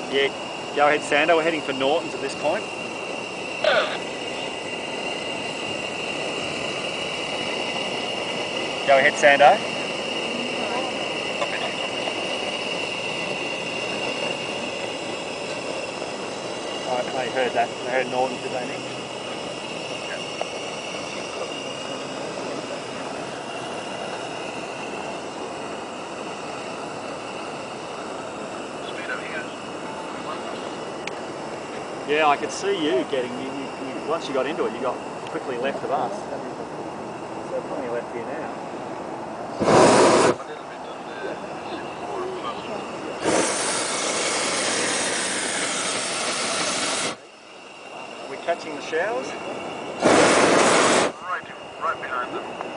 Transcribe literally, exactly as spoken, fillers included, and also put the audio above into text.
Yeah, go ahead, Sando. We're heading for Norton's at this point. Go ahead, Sando. Oh, I heard that. I heard Norton's, did they, Nick? Yeah, I could see you getting, you, you, you, once you got into it, you got quickly left of us. So plenty left here now. Are we catching the showers? Right, right behind them.